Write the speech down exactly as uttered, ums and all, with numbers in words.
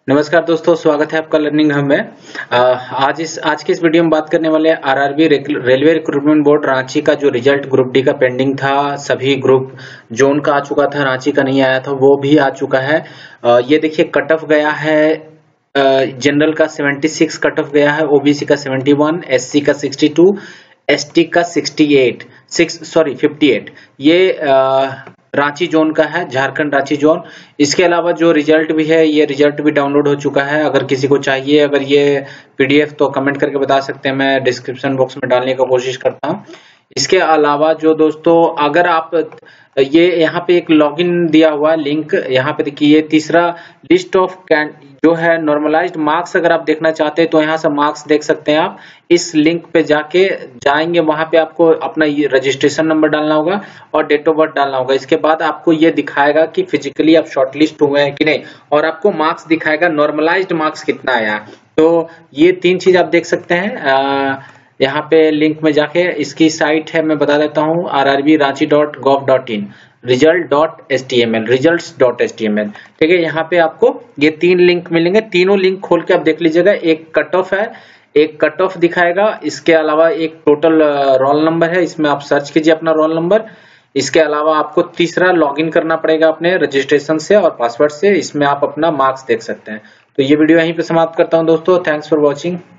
नमस्कार दोस्तों, स्वागत है आपका लर्निंग हब में। आज इस आज के इस वीडियो में बात करने वाले RRB railway recruitment board Ranchi का जो रिजल्ट ग्रुप डी का पेंडिंग था, सभी ग्रुप जोन का आ चुका था, रांची का नहीं आया था, वो भी आ चुका है। आ, ये देखिए कट ऑफ गया है, जनरल का छिहत्तर कट ऑफ गया है, ओबीसी का इकहत्तर, एससी का बासठ, एसटी का अड़सठ, सिक्स सॉरी अट्ठावन। ये आ, रांची जोन का है, झारखंड रांची जोन। इसके अलावा जो रिजल्ट भी है, ये रिजल्ट भी डाउनलोड हो चुका है। अगर किसी को चाहिए अगर ये पीडीएफ तो कमेंट करके बता सकते हैं, मैं डिस्क्रिप्शन बॉक्स में डालने का कोशिश करता हूँ। इसके अलावा जो दोस्तों, अगर आप ये यहाँ पे एक लॉगिन दिया हुआ है लिंक, यहाँ पे देखिए ये तीसरा लिस्ट ऑफ जो है नॉर्मलाइज्ड मार्क्स, अगर आप देखना चाहते हैं तो यहाँ से मार्क्स देख सकते हैं। आप इस लिंक पे जाके जाएंगे, वहां पे आपको अपना ये रजिस्ट्रेशन नंबर डालना होगा और डेट ऑफ बर्थ डालना होगा। इसके बाद आपको ये दिखाएगा कि फिजिकली आप शॉर्टलिस्ट हुए हैं कि नहीं, और आपको मार्क्स दिखाएगा नॉर्मलाइज्ड मार्क्स कितना आया। तो ये तीन चीज आप देख सकते हैं आ, यहाँ पे लिंक में जाके। इसकी साइट है, मैं बता देता हूँ, R R B Ranchi dot gov dot in, result dot H T M L, results dot H T M L. ठीक है, यहाँ पे आपको ये तीन लिंक मिलेंगे। तीनों लिंक खोल के आप देख लीजिएगा। एक कट ऑफ है, एक कट ऑफ दिखाएगा, इसके अलावा एक टोटल रोल नंबर है, इसमें आप सर्च कीजिए अपना रोल नंबर। इसके अलावा आपको तीसरा लॉगिन करना पड़ेगा अपने रजिस्ट्रेशन से और पासवर्ड से, इसमें आप अपना मार्क्स देख सकते हैं। तो ये वीडियो यहीं पे समाप्त करता हूँ दोस्तों। Thanks for watching.